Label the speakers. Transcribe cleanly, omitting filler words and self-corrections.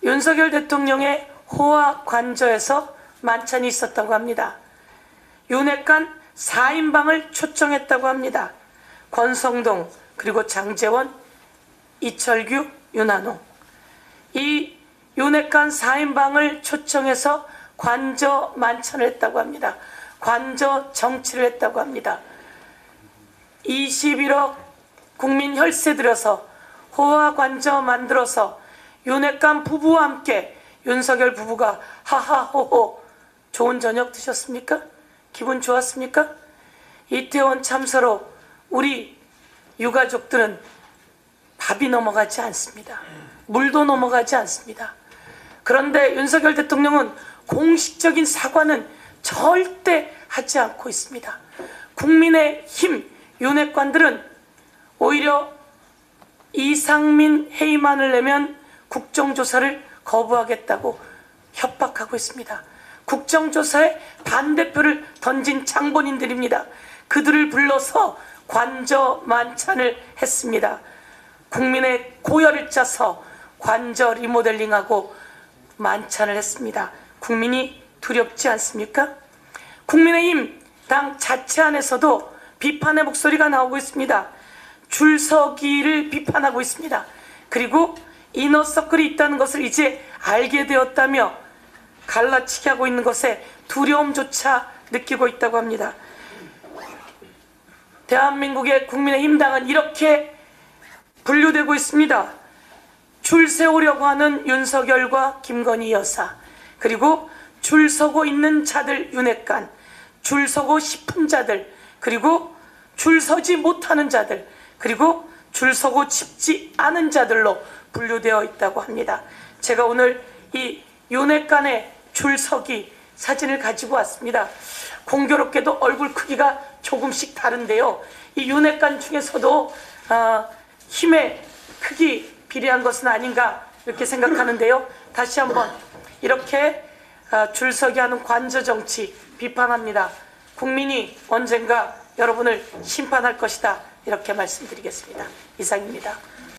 Speaker 1: 윤석열 대통령의 호화 관저에서 만찬이 있었다고 합니다. 윤핵관 4인방을 초청했다고 합니다. 권성동, 그리고 장제원, 이철규, 윤한홍. 이 윤핵관 4인방을 초청해서 관저 만찬을 했다고 합니다. 관저 정치를 했다고 합니다. 21억 국민 혈세 들여서 호화 관저 만들어서 윤핵관 부부와 함께 윤석열 부부가 하하호호 좋은 저녁 드셨습니까? 기분 좋았습니까? 이태원 참사로 우리 유가족들은 밥이 넘어가지 않습니다. 물도 넘어가지 않습니다. 그런데 윤석열 대통령은 공식적인 사과는 절대 하지 않고 있습니다. 국민의힘 윤핵관들은 오히려 이상민 해임안을 내면 국정조사를 거부하겠다고 협박하고 있습니다. 국정조사에 반대표를 던진 장본인들입니다. 그들을 불러서 관저 만찬을 했습니다. 국민의 고열을 짜서 관저 리모델링하고 만찬을 했습니다. 국민이 두렵지 않습니까? 국민의힘 당 자체 안에서도 비판의 목소리가 나오고 있습니다. 줄서기를 비판하고 있습니다. 그리고 이너서클이 있다는 것을 이제 알게 되었다며 갈라치기 하고 있는 것에 두려움조차 느끼고 있다고 합니다. 대한민국의 국민의힘 당은 이렇게 분류되고 있습니다. 줄 세우려고 하는 윤석열과 김건희 여사, 그리고 줄 서고 있는 자들 윤핵관, 줄 서고 싶은 자들, 그리고 줄 서지 못하는 자들, 그리고 줄 서고 싶지 않은 자들로 분류되어 있다고 합니다. 제가 오늘 이 윤핵관의 줄서기 사진을 가지고 왔습니다. 공교롭게도 얼굴 크기가 조금씩 다른데요. 이 윤핵관 중에서도 힘의 크기 비례한 것은 아닌가 이렇게 생각하는데요. 다시 한번 이렇게 줄서기 하는 관저 정치 비판합니다. 국민이 언젠가 여러분을 심판할 것이다 이렇게 말씀드리겠습니다. 이상입니다.